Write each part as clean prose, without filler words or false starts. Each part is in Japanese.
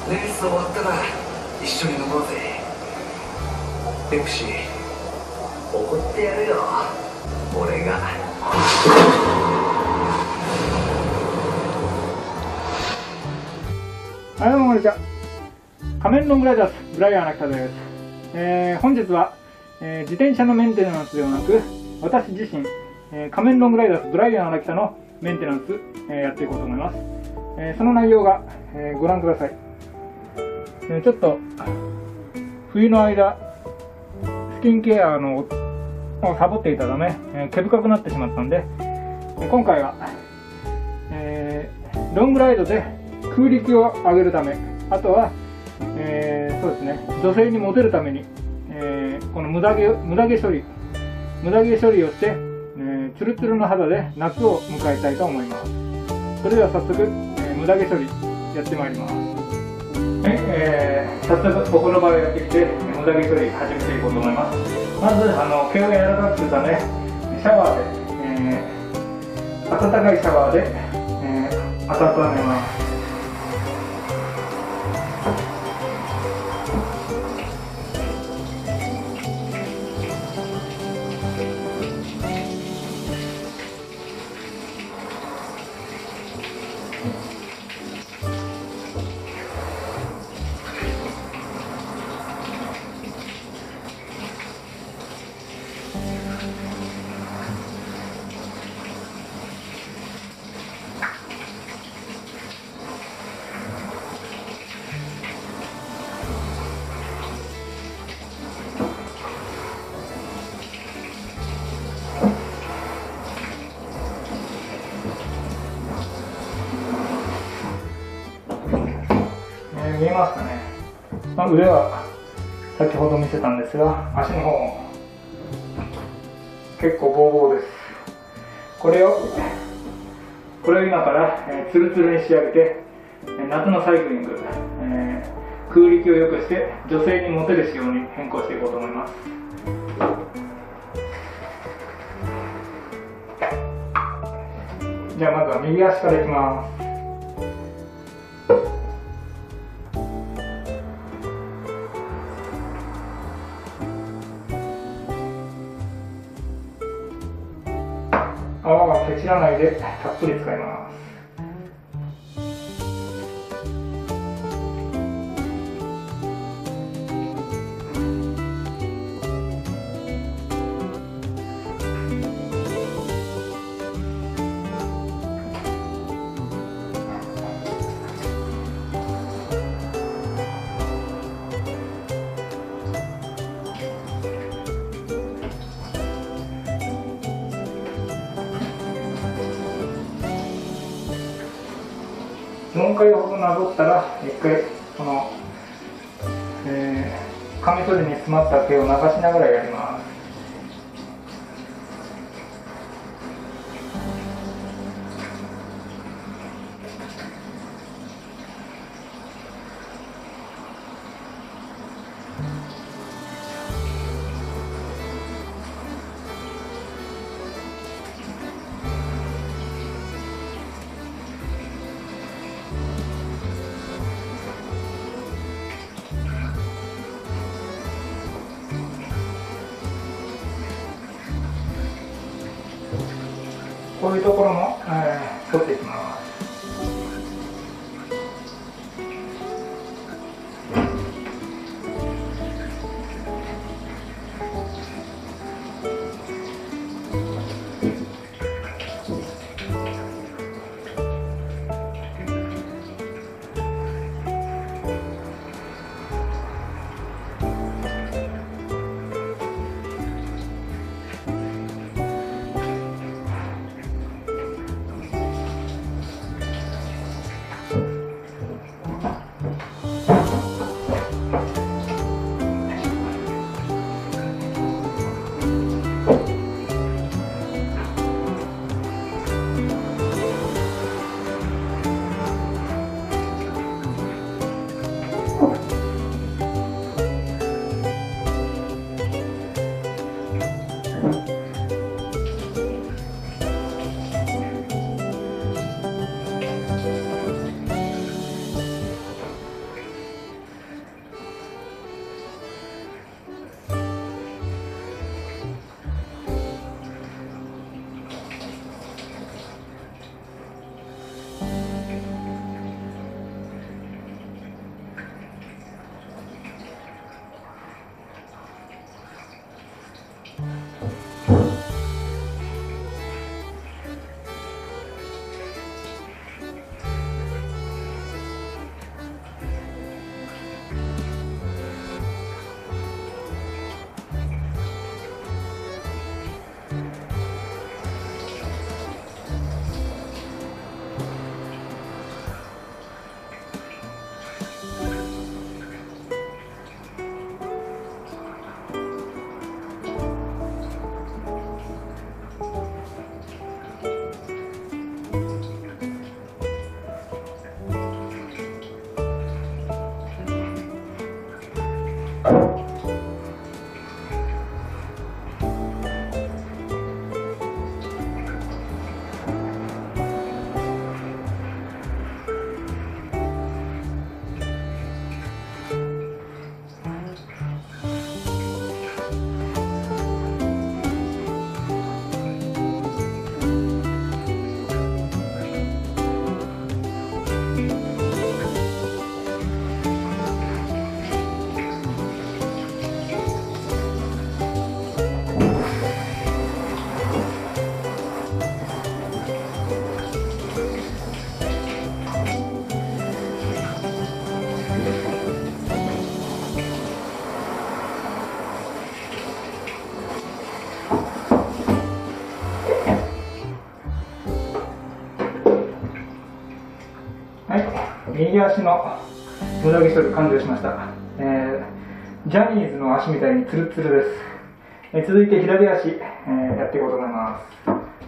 レース終わったら一緒に飲もうぜ。ペプシ怒ってやるよ、俺が。 はい、どうもこんにちは。仮面ロングライダーズブライアン秋田です。本日は、自転車のメンテナンスではなく、私自身、仮面ロングライダーズブライアン秋田のメンテナンス、やっていこうと思います。その内容が、ご覧ください。ちょっと冬の間スキンケアをサボっていたため、毛深くなってしまったんで、今回は、ロングライドで空力を上げるため、あとは、そうですね、女性にモテるために、このムダ毛処理をして、ツルツルの肌で夏を迎えたいと思います。それでは早速、ムダ毛処理やってまいります。はい、早速お風呂場をやってきてムダ毛処理始めていこうと思います。まず毛を柔らかくするためシャワーで、温かいシャワーで、温めます。見えますかね。腕は先ほど見せたんですが、足の方も結構ボーボーです。これを今から、ツルツルに仕上げて、夏のサイクリング、空力を良くして女性にモテる仕様に変更していこうと思います。じゃあまずは右足からいきます。泡はケチらないでたっぷり使います。4回ほどなぞったら1回この、カミソリに詰まった毛を流しながらやります。こういうところも、取っていきます。 はい、右足の無駄毛処理完了しました。ジャニーズの足みたいにツルツルです。続いて左足、やっていこうと思います。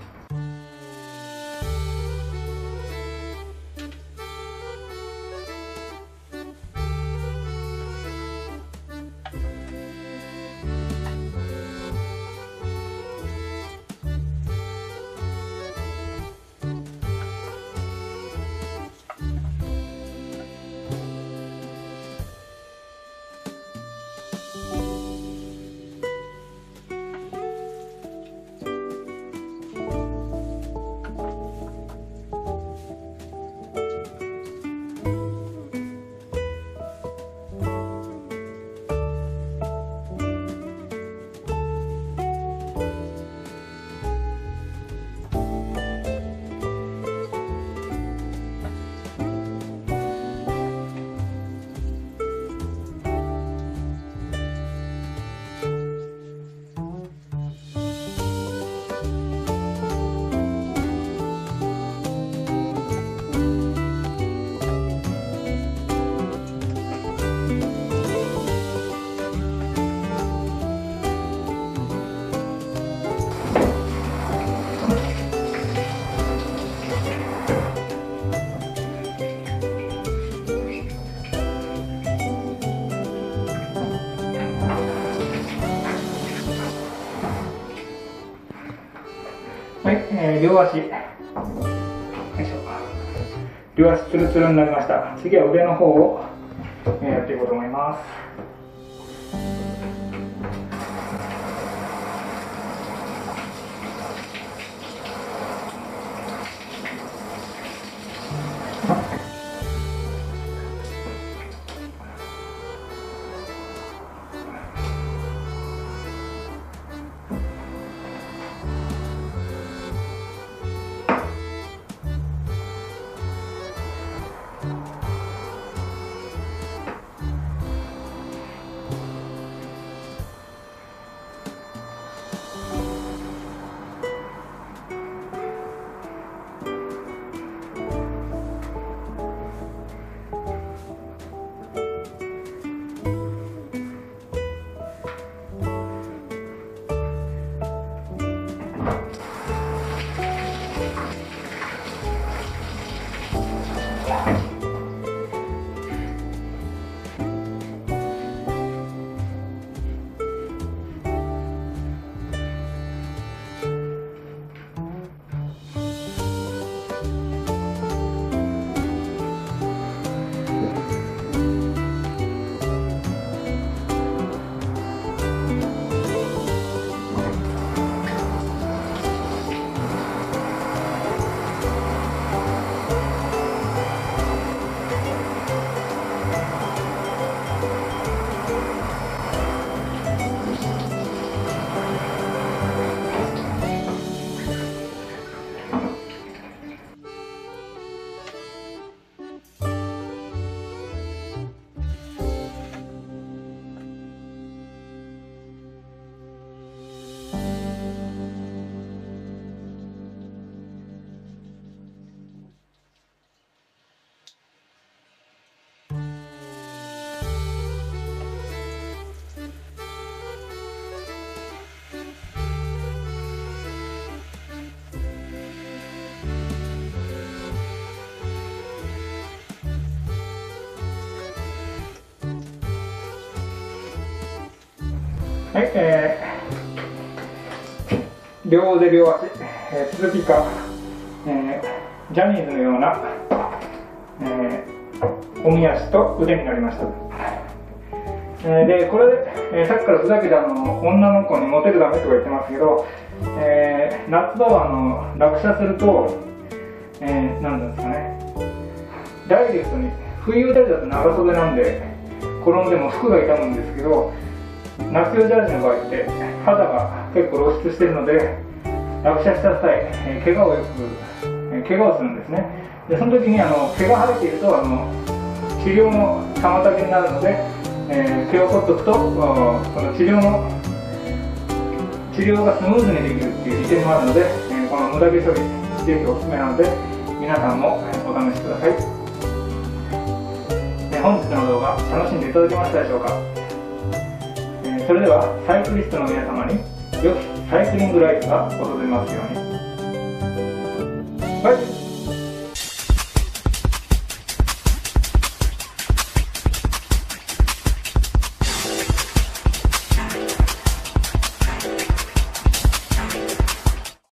はい、両足、よいしょ。両足ツルツルになりました。次は腕の方を、やっていこうと思います。はい、両腕両足、続きが、ジャニーズのような、おみ足と腕になりました。でこれで、さっきからふざけて女の子にモテるためとか言ってますけど、夏場は落車すると、なんですかね、ダイレクトに冬だと長袖なんで転んでも服が痛むんですけど、夏用ジャージの場合って肌が結構露出しているので、落車した際、怪我をするんですね。でその時に毛が生えていると治療の妨げになるので、毛を取っておくとその治療がスムーズにできるっていう利点もあるので、この無駄毛処理ぜひおすすめなので皆さんもお試しください。 本日の動画楽しんでいただけましたでしょうか。それではサイクリストの皆様に良きサイクリングライフが訪れますように。バイ。